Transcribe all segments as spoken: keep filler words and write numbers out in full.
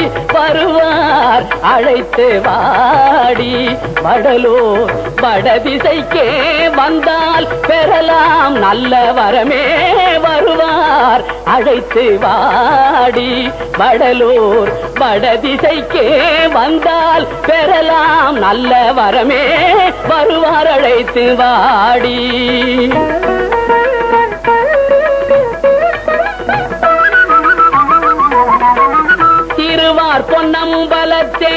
வருவார் அழைத்து வாடி. வடலூர் வடதிசைக்கே வந்தால் பெறலாம் நல்ல வரமே வருவார் அழைத்து வாடி. வடலூர் வடதிசைக்கே வந்தால் பெறலாம் நல்ல வரமே வருவார் அழைத்து வாடி. திருவார் பொன்னம்பலத்தே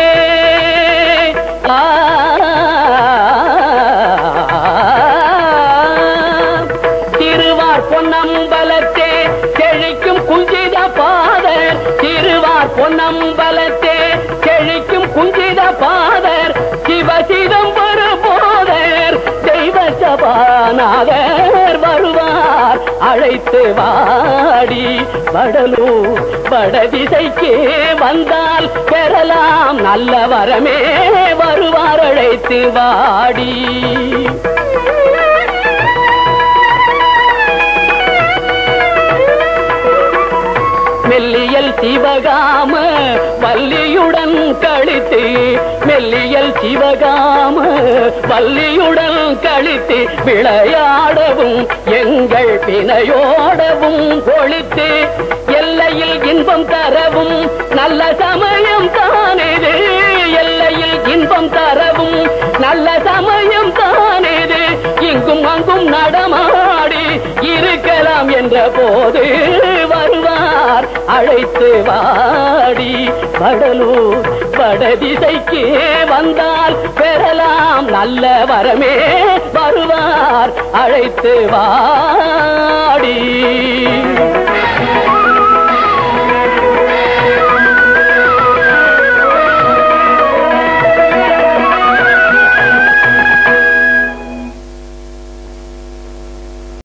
திருவார் பொன்னம்பலத்தே செழிக்கும் குஞ்சித பாதர். திருவார் பொன்னம்பலத்தே செழிக்கும் குஞ்சித பாதர். சிவசிதம்பர போதர் தெய்வ சபாநாதர் வருவார் அழைத்து வாடி. வடலூர் வடதிசைக்கே வந்தால் பெறலாம் நல்ல வரமே வருவார் அழைத்து வாடி. மெல்லியல் சிவகாம வள்ளியுடன் கழித்து மெல்லியல் சிவகாம வள்ளியுடன் கழித்து விளையாடவும் எங்கள் பிணையோடவும் ஒழித்து எல்லையில் இன்பம் தரவும் நல்ல சமயம் தானேது. எல்லையில் இன்பம் தரவும் நல்ல சமயம் தானேது. இங்கும் அங்கும் நடமாடி இருக்கலாம் என்ற போது வருவார் அழைத்து வாடி. வடலூர் வடதிசைக்கு வந்தால் பெறலாம் நல்ல வரமே வருவார் அழைத்து வாடி.